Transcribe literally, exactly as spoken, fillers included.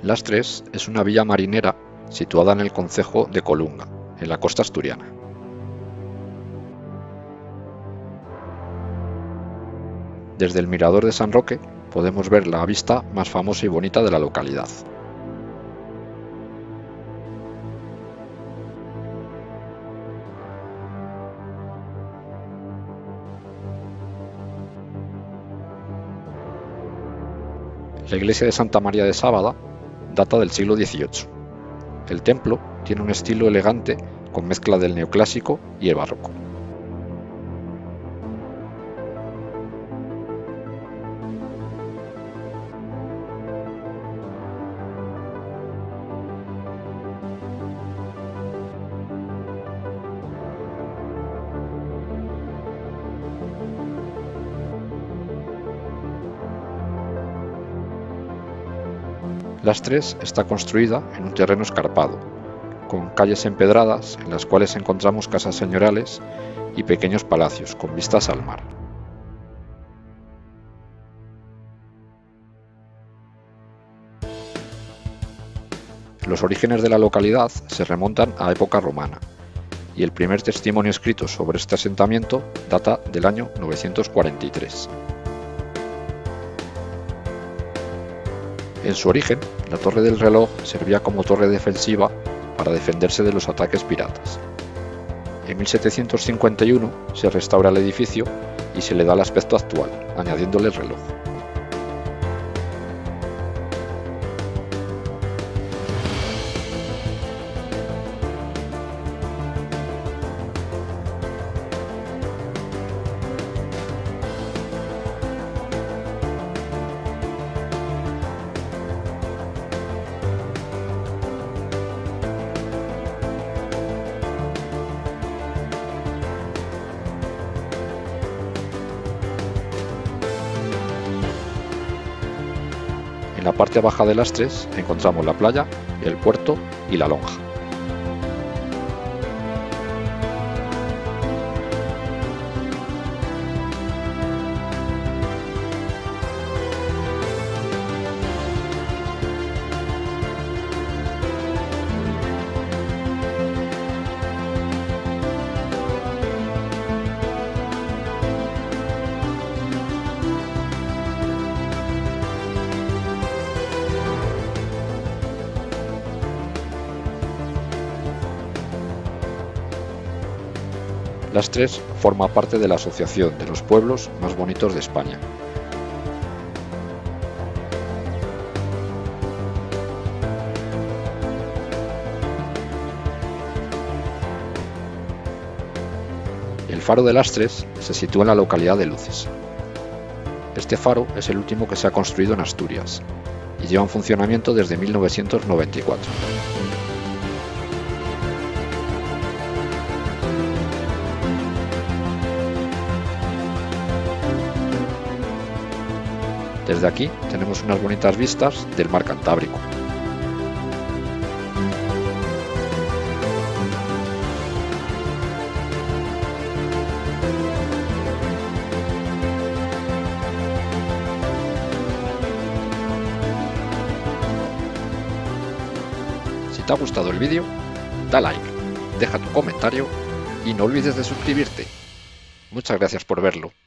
Lastres es una villa marinera situada en el concejo de Colunga, en la costa asturiana. Desde el mirador de San Roque podemos ver la vista más famosa y bonita de la localidad. La iglesia de Santa María de Sábada data del siglo dieciocho. El templo tiene un estilo elegante con mezcla del neoclásico y el barroco. Lastres está construida en un terreno escarpado, con calles empedradas en las cuales encontramos casas señoriales y pequeños palacios con vistas al mar. Los orígenes de la localidad se remontan a época romana, y el primer testimonio escrito sobre este asentamiento data del año novecientos cuarenta y tres. En su origen, la Torre del Reloj servía como torre defensiva para defenderse de los ataques piratas. En mil setecientos cincuenta y uno se restaura el edificio y se le da el aspecto actual, añadiéndole el reloj. En la parte baja de Lastres encontramos la playa, el puerto y la lonja. Lastres forma parte de la Asociación de los Pueblos Más Bonitos de España. El faro de Lastres se sitúa en la localidad de Luces. Este faro es el último que se ha construido en Asturias y lleva en funcionamiento desde mil novecientos noventa y cuatro. Desde aquí tenemos unas bonitas vistas del mar Cantábrico. Si te ha gustado el vídeo, da like, deja tu comentario y no olvides de suscribirte. Muchas gracias por verlo.